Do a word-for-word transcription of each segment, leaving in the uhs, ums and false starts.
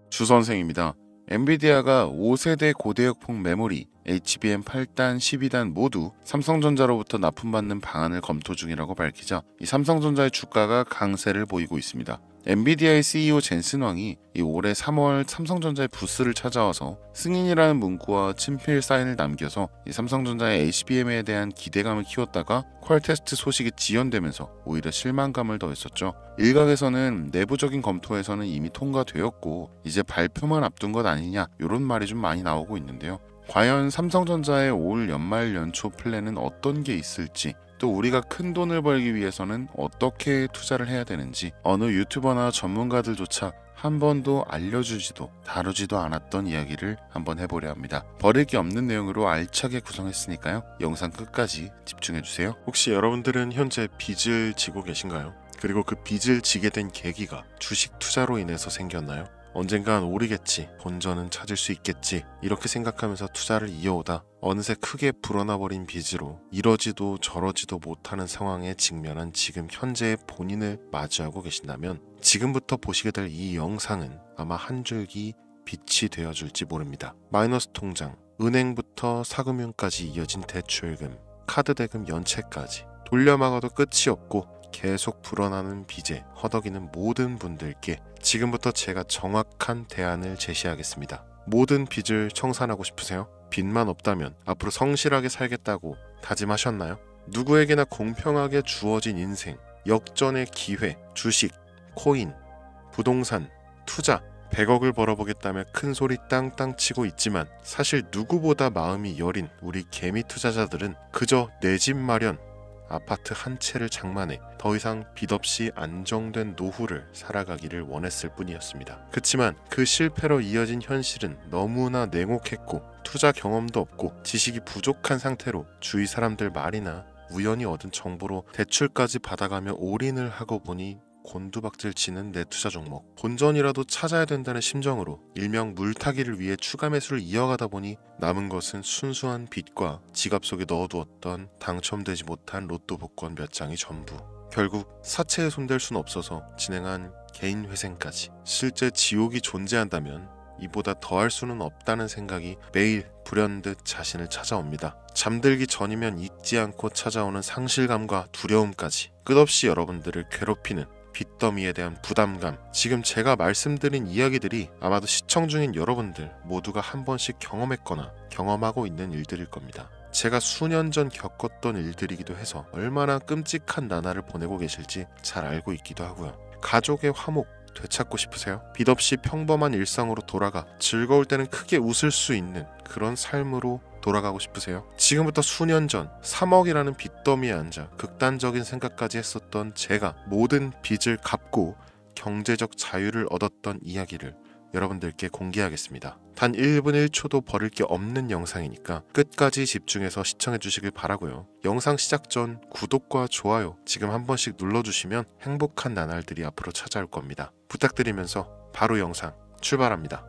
주선생입니다. 엔비디아가 오 세대 고대역폭 메모리 에이치비엠 팔 단, 십이 단 모두 삼성전자로부터 납품받는 방안을 검토 중이라고 밝히자 이 삼성전자의 주가가 강세를 보이고 있습니다. 엔비디아의 씨이오 젠슨 왕이 이 올해 삼월 삼성전자의 부스를 찾아와서 승인이라는 문구와 친필 사인을 남겨서 이 삼성전자의 에이치비엠에 대한 기대감을 키웠다가 퀄 테스트 소식이 지연되면서 오히려 실망감을 더했었죠. 일각에서는 내부적인 검토에서는 이미 통과되었고 이제 발표만 앞둔 것 아니냐 이런 말이 좀 많이 나오고 있는데요. 과연 삼성전자의 올 연말 연초 플랜은 어떤 게 있을지, 또 우리가 큰 돈을 벌기 위해서는 어떻게 투자를 해야 되는지 어느 유튜버나 전문가들조차 한 번도 알려주지도 다루지도 않았던 이야기를 한번 해보려 합니다. 버릴 게 없는 내용으로 알차게 구성했으니까요. 영상 끝까지 집중해주세요. 혹시 여러분들은 현재 빚을 지고 계신가요? 그리고 그 빚을 지게 된 계기가 주식 투자로 인해서 생겼나요? 언젠간 오르겠지, 본전은 찾을 수 있겠지 이렇게 생각하면서 투자를 이어오다 어느새 크게 불어나버린 빚으로 이러지도 저러지도 못하는 상황에 직면한 지금 현재의 본인을 마주하고 계신다면 지금부터 보시게 될 이 영상은 아마 한 줄기 빛이 되어줄지 모릅니다. 마이너스 통장, 은행부터 사금융까지 이어진 대출금, 카드 대금 연체까지 돌려막아도 끝이 없고 계속 불어나는 빚에 허덕이는 모든 분들께 지금부터 제가 정확한 대안을 제시하겠습니다. 모든 빚을 청산하고 싶으세요? 빚만 없다면 앞으로 성실하게 살겠다고 다짐하셨나요? 누구에게나 공평하게 주어진 인생, 역전의 기회, 주식, 코인, 부동산, 투자, 백억을 벌어보겠다며 큰 소리 땅땅 치고 있지만 사실 누구보다 마음이 여린 우리 개미 투자자들은 그저 내 집 마련, 아파트 한 채를 장만해 더 이상 빚 없이 안정된 노후를 살아가기를 원했을 뿐이었습니다. 그치만 그 실패로 이어진 현실은 너무나 냉혹했고 투자 경험도 없고 지식이 부족한 상태로 주위 사람들 말이나 우연히 얻은 정보로 대출까지 받아가며 올인을 하고 보니 곤두박질 치는 내 투자 종목. 본전이라도 찾아야 된다는 심정으로 일명 물타기를 위해 추가 매수를 이어가다 보니 남은 것은 순수한 빚과 지갑 속에 넣어두었던 당첨되지 못한 로또 복권 몇 장이 전부. 결국 사채에 손댈 순 없어서 진행한 개인 회생까지. 실제 지옥이 존재한다면 이보다 더할 수는 없다는 생각이 매일 불현듯 자신을 찾아옵니다. 잠들기 전이면 잊지 않고 찾아오는 상실감과 두려움까지 끝없이 여러분들을 괴롭히는 빚더미에 대한 부담감. 지금 제가 말씀드린 이야기들이 아마도 시청 중인 여러분들 모두가 한 번씩 경험했거나 경험하고 있는 일들일 겁니다. 제가 수년 전 겪었던 일들이기도 해서 얼마나 끔찍한 나날을 보내고 계실지 잘 알고 있기도 하고요. 가족의 화목 되찾고 싶으세요? 빚 없이 평범한 일상으로 돌아가 즐거울 때는 크게 웃을 수 있는 그런 삶으로 돌아가고 싶으세요? 지금부터 수년 전 삼억이라는 빚더미에 앉아 극단적인 생각까지 했었던 제가 모든 빚을 갚고 경제적 자유를 얻었던 이야기를 여러분들께 공개하겠습니다. 단 일 분 일 초도 버릴 게 없는 영상이니까 끝까지 집중해서 시청해 주시길 바라고요. 영상 시작 전 구독과 좋아요 지금 한 번씩 눌러주시면 행복한 나날들이 앞으로 찾아올 겁니다. 부탁드리면서 바로 영상 출발합니다.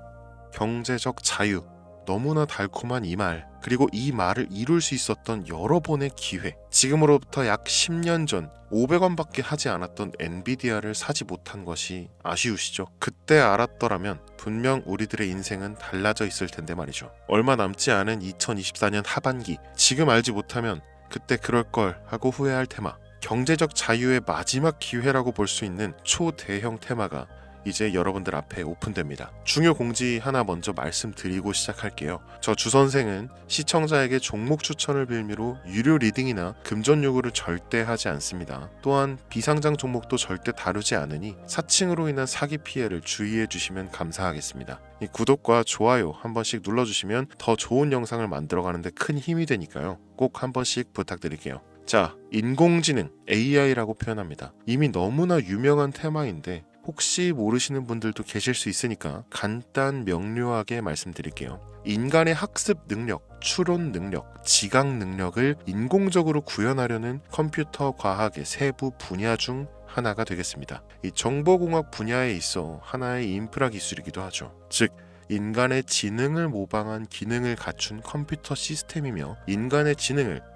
경제적 자유, 너무나 달콤한 이 말, 그리고 이 말을 이룰 수 있었던 여러 번의 기회. 지금으로부터 약 십 년 전 오백 원밖에 하지 않았던 엔비디아를 사지 못한 것이 아쉬우시죠? 그때 알았더라면 분명 우리들의 인생은 달라져 있을 텐데 말이죠. 얼마 남지 않은 이천이십사 년 하반기, 지금 알지 못하면 그때 그럴걸 하고 후회할 테마. 경제적 자유의 마지막 기회라고 볼 수 있는 초대형 테마가 이제 여러분들 앞에 오픈됩니다. 중요 공지 하나 먼저 말씀드리고 시작할게요. 저 주선생은 시청자에게 종목 추천을 빌미로 유료 리딩이나 금전 요구를 절대 하지 않습니다. 또한 비상장 종목도 절대 다루지 않으니 사칭으로 인한 사기 피해를 주의해 주시면 감사하겠습니다. 이 구독과 좋아요 한 번씩 눌러주시면 더 좋은 영상을 만들어가는데 큰 힘이 되니까요. 꼭 한 번씩 부탁드릴게요. 자, 인공지능 에이아이라고 표현합니다. 이미 너무나 유명한 테마인데 혹시 모르시는 분들도 계실 수 있으니까 간단 명료하게 말씀드릴게요. 인간의 학습 능력, 추론 능력, 지각 능력을 인공적으로 구현하려는 컴퓨터 과학의 세부 분야 중 하나가 되겠습니다. 이 정보공학 분야에 있어 하나의 인프라 기술이기도 하죠. 즉 인간의 지능을 모방한 기능을 갖춘 컴퓨터 시스템이며 인간의 지능을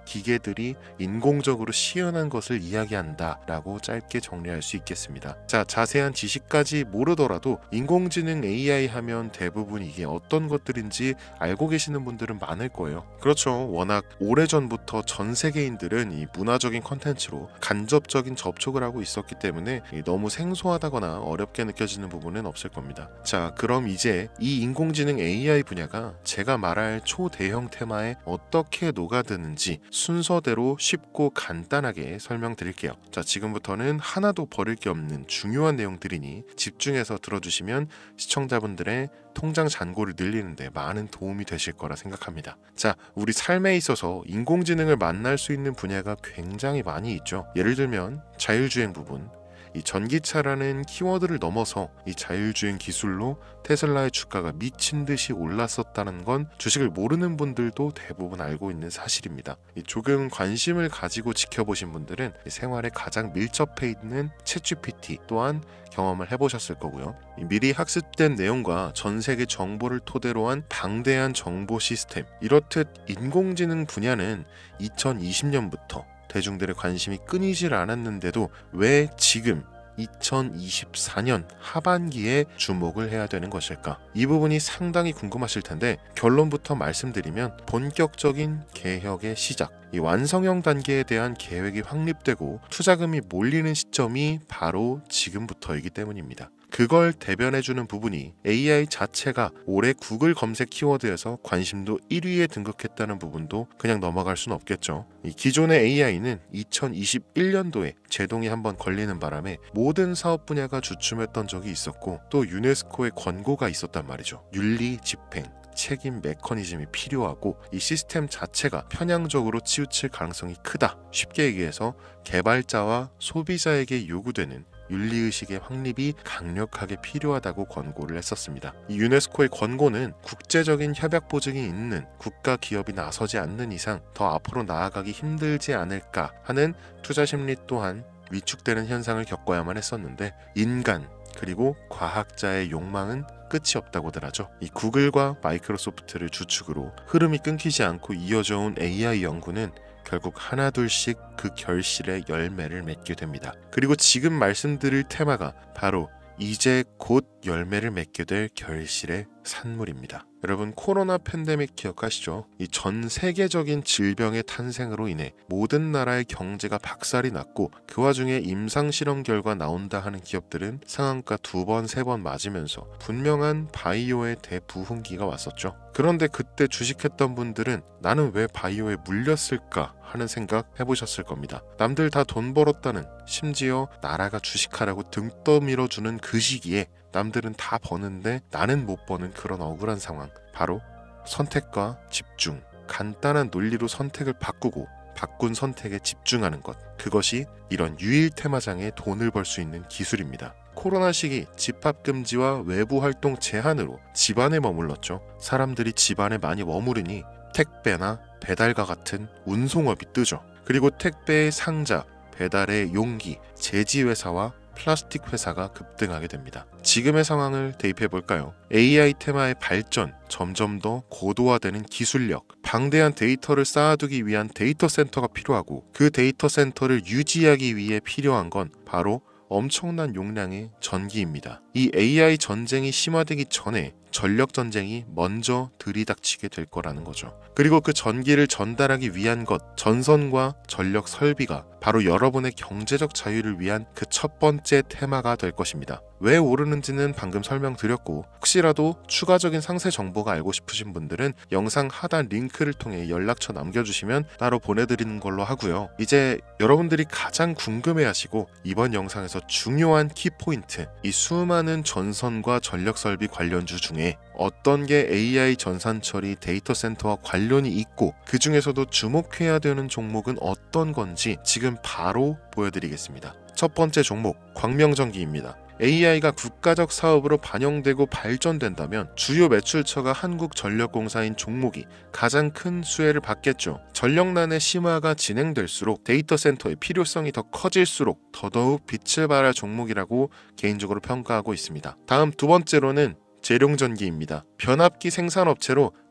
기계들이 인공적으로 시연한 것을 이야기한다 라고 짧게 정리할 수 있겠습니다. 자, 자세한 지식까지 모르더라도 인공지능 에이아이 하면 대부분 이게 어떤 것들인지 알고 계시는 분들은 많을 거예요. 그렇죠. 워낙 오래전부터 전 세계인들은 이 문화적인 컨텐츠로 간접적인 접촉을 하고 있었기 때문에 너무 생소하다거나 어렵게 느껴지는 부분은 없을 겁니다. 자, 그럼 이제 이 인공지능 에이아이 분야가 제가 말할 초대형 테마에 어떻게 녹아드는지 순서대로 쉽고 간단하게 설명드릴게요. 자, 지금부터는 하나도 버릴 게 없는 중요한 내용들이니 집중해서 들어주시면 시청자분들의 통장 잔고를 늘리는데 많은 도움이 되실 거라 생각합니다. 자, 우리 삶에 있어서 인공지능을 만날 수 있는 분야가 굉장히 많이 있죠. 예를 들면 자율주행 부분, 이 전기차라는 키워드를 넘어서 이 자율주행 기술로 테슬라의 주가가 미친 듯이 올랐었다는 건 주식을 모르는 분들도 대부분 알고 있는 사실입니다. 조금 관심을 가지고 지켜보신 분들은 생활에 가장 밀접해 있는 챗지피티 또한 경험을 해보셨을 거고요. 미리 학습된 내용과 전 세계 정보를 토대로 한 방대한 정보 시스템, 이렇듯 인공지능 분야는 이천이십 년부터 대중들의 관심이 끊이질 않았는데도 왜 지금 이천이십사 년 하반기에 주목을 해야 되는 것일까? 이 부분이 상당히 궁금하실 텐데 결론부터 말씀드리면 본격적인 개혁의 시작, 이 완성형 단계에 대한 계획이 확립되고 투자금이 몰리는 시점이 바로 지금부터이기 때문입니다. 그걸 대변해주는 부분이 에이아이 자체가 올해 구글 검색 키워드에서 관심도 일 위에 등극했다는 부분도 그냥 넘어갈 순 없겠죠. 이 기존의 에이아이는 이천이십일 년도에 제동이 한번 걸리는 바람에 모든 사업 분야가 주춤했던 적이 있었고 또 유네스코의 권고가 있었단 말이죠. 윤리 집행, 책임 메커니즘이 필요하고 이 시스템 자체가 편향적으로 치우칠 가능성이 크다. 쉽게 얘기해서 개발자와 소비자에게 요구되는 윤리의식의 확립이 강력하게 필요하다고 권고를 했었습니다. 이 유네스코의 권고는 국제적인 협약 보증이 있는 국가 기업이 나서지 않는 이상 더 앞으로 나아가기 힘들지 않을까 하는 투자 심리 또한 위축되는 현상을 겪어야만 했었는데 인간 그리고 과학자의 욕망은 끝이 없다고들 하죠. 이 구글과 마이크로소프트를 주축으로 흐름이 끊기지 않고 이어져 온 에이아이 연구는 결국 하나둘씩 그 결실의 열매를 맺게 됩니다. 그리고 지금 말씀드릴 테마가 바로 이제 곧 열매를 맺게 될 결실의 산물입니다. 여러분, 코로나 팬데믹 기억하시죠? 이 전 세계적인 질병의 탄생으로 인해 모든 나라의 경제가 박살이 났고 그 와중에 임상실험 결과 나온다 하는 기업들은 상한가 두 번, 세 번 맞으면서 분명한 바이오의 대부흥기가 왔었죠. 그런데 그때 주식했던 분들은 나는 왜 바이오에 물렸을까 하는 생각 해보셨을 겁니다. 남들 다 돈 벌었다는, 심지어 나라가 주식하라고 등 떠밀어주는 그 시기에 남들은 다 버는데 나는 못 버는 그런 억울한 상황, 바로 선택과 집중, 간단한 논리로 선택을 바꾸고 바꾼 선택에 집중하는 것, 그것이 이런 유일 테마장에 돈을 벌 수 있는 기술입니다. 코로나 시기 집합금지와 외부 활동 제한으로 집안에 머물렀죠. 사람들이 집안에 많이 머무르니 택배나 배달과 같은 운송업이 뜨죠. 그리고 택배의 상자, 배달의 용기, 제지회사와 플라스틱 회사가 급등하게 됩니다. 지금의 상황을 대입해 볼까요? 에이아이 테마의 발전, 점점 더 고도화되는 기술력, 방대한 데이터를 쌓아두기 위한 데이터 센터가 필요하고 그 데이터 센터를 유지하기 위해 필요한 건 바로 엄청난 용량의 전기입니다. 이 에이아이 전쟁이 심화되기 전에 전력 전쟁이 먼저 들이닥치게 될 거라는 거죠. 그리고 그 전기를 전달하기 위한 것, 전선과 전력 설비가 바로 여러분의 경제적 자유를 위한 그 첫 번째 테마가 될 것입니다. 왜 오르는지는 방금 설명드렸고 혹시라도 추가적인 상세 정보가 알고 싶으신 분들은 영상 하단 링크를 통해 연락처 남겨주시면 따로 보내드리는 걸로 하고요. 이제 여러분들이 가장 궁금해하시고 이번 영상에서 중요한 키포인트, 이 수많은 전선과 전력 설비 관련주 중에 어떤 게 에이아이 전산 처리 데이터 센터와 관련이 있고 그 중에서도 주목해야 되는 종목은 어떤 건지 지금 바로 보여드리겠습니다. 첫 번째 종목, 광명전기입니다. 에이아이가 국가적 사업으로 반영되고 발전된다면 주요 매출처가 한국전력공사인 종목이 가장 큰 수혜를 받겠죠. 전력난의 심화가 진행될수록 데이터 센터의 필요성이 더 커질수록 더더욱 빛을 발할 종목이라고 개인적으로 평가하고 있습니다. 다음 두 번째로는 재룡전기입니다. 변압기 생산업체로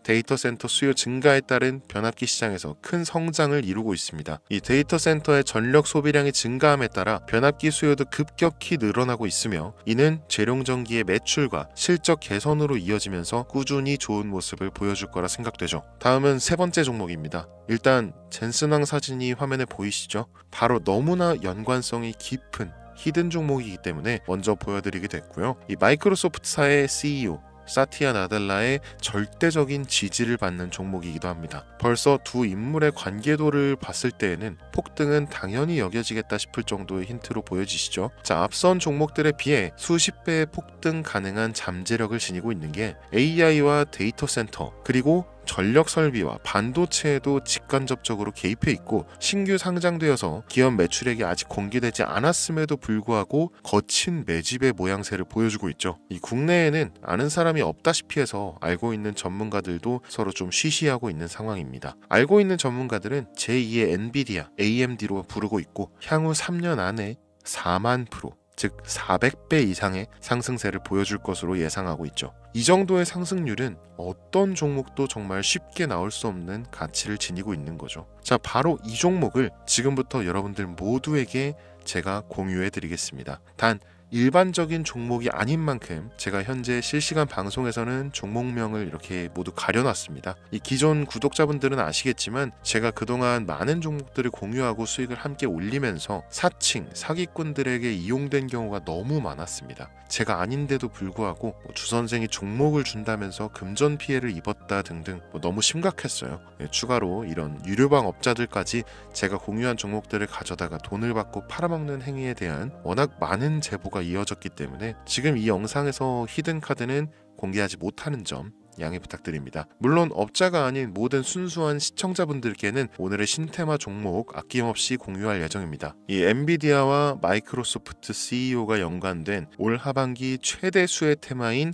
데이터 센터 수요 증가에 따른 변압기 시장에서 큰 성장을 이루고 있습니다. 이 데이터 센터의 전력 소비량이 증가함에 따라 변압기 수요도 급격히 늘어나고 있으며 이는 재룡전기의 매출과 실적 개선으로 이어지면서 꾸준히 좋은 모습을 보여줄 거라 생각되죠. 다음은 세 번째 종목입니다. 일단 젠슨왕 사진이 화면에 보이시죠? 바로 너무나 연관성이 깊은 히든 종목이기 때문에 먼저 보여드리게 됐고요. 이 마이크로소프트사의 씨이오 사티아 나델라의 절대적인 지지를 받는 종목이기도 합니다. 벌써 두 인물의 관계도를 봤을 때에는 폭등은 당연히 여겨지겠다 싶을 정도의 힌트로 보여지시죠. 자, 앞선 종목들에 비해 수십 배의 폭등 가능한 잠재력을 지니고 있는 게 에이아이와 데이터 센터 그리고 전력 설비와 반도체에도 직간접적으로 개입해 있고 신규 상장되어서 기업 매출액이 아직 공개되지 않았음에도 불구하고 거친 매집의 모양새를 보여주고 있죠. 이 국내에는 아는 사람이 없다시피 해서 알고 있는 전문가들도 서로 좀 쉬쉬하고 있는 상황입니다. 알고 있는 전문가들은 제이의 엔비디아, 에이엠디로 부르고 있고 향후 삼 년 안에 사만 프로 즉 사백 배 이상의 상승세를 보여줄 것으로 예상하고 있죠. 이 정도의 상승률은 어떤 종목도 정말 쉽게 나올 수 없는 가치를 지니고 있는 거죠. 자, 바로 이 종목을 지금부터 여러분들 모두에게 제가 공유해 드리겠습니다. 단 일반적인 종목이 아닌 만큼 제가 현재 실시간 방송에서는 종목명을 이렇게 모두 가려놨습니다. 이 기존 구독자분들은 아시겠지만 제가 그동안 많은 종목들을 공유하고 수익을 함께 올리면서 사칭, 사기꾼들에게 이용된 경우가 너무 많았습니다. 제가 아닌데도 불구하고 뭐 주선생이 종목을 준다면서 금전 피해를 입었다 등등 뭐 너무 심각했어요. 예, 추가로 이런 유료방 업자들까지 제가 공유한 종목들을 가져다가 돈을 받고 팔아먹는 행위에 대한 워낙 많은 제보가 이어졌기 때문에 지금 이 영상에서 히든 카드는 공개하지 못하는 점 양해 부탁드립니다. 물론 업자가 아닌 모든 순수한 시청자분들께는 오늘의 신테마 종목 아낌없이 공유할 예정입니다. 이 엔비디아와 마이크로소프트 씨이오가 연관된 올 하반기 최대 수혜 테마인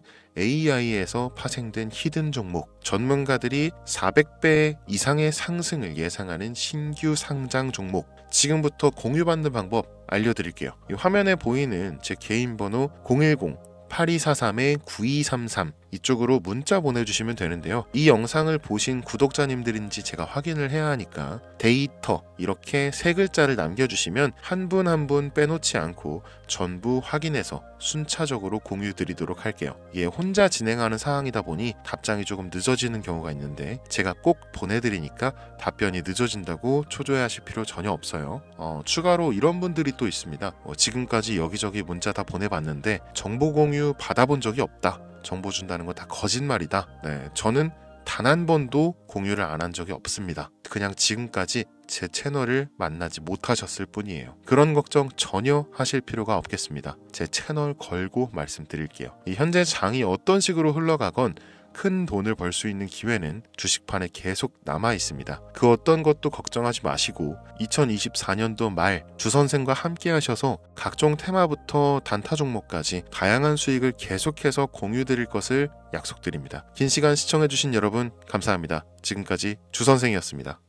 에이아이에서 파생된 히든 종목, 전문가들이 사백 배 이상의 상승을 예상하는 신규 상장 종목, 지금부터 공유받는 방법 알려드릴게요. 이 화면에 보이는 제 개인 번호 공일공 팔이사삼 구이삼삼 이쪽으로 문자 보내주시면 되는데요. 이 영상을 보신 구독자님들인지 제가 확인을 해야 하니까 데이터 이렇게 세 글자를 남겨주시면 한 분 한 분 빼놓지 않고 전부 확인해서 순차적으로 공유 드리도록 할게요. 이게 혼자 진행하는 사항이다 보니 답장이 조금 늦어지는 경우가 있는데 제가 꼭 보내드리니까 답변이 늦어진다고 초조해하실 필요 전혀 없어요. 어, 추가로 이런 분들이 또 있습니다. 어, 지금까지 여기저기 문자 다 보내봤는데 정보 공유 받아본 적이 없다. 정보 준다는 거 다 거짓말이다. 네, 저는 단 한 번도 공유를 안 한 적이 없습니다. 그냥 지금까지 제 채널을 만나지 못하셨을 뿐이에요. 그런 걱정 전혀 하실 필요가 없겠습니다. 제 채널 걸고 말씀드릴게요. 이 현재 장이 어떤 식으로 흘러가건 큰 돈을 벌 수 있는 기회는 주식판에 계속 남아 있습니다. 그 어떤 것도 걱정하지 마시고 이천이십사 년도 말 주선생과 함께 하셔서 각종 테마부터 단타 종목까지 다양한 수익을 계속해서 공유 드릴 것을 약속드립니다. 긴 시간 시청해주신 여러분 감사합니다. 지금까지 주선생이었습니다.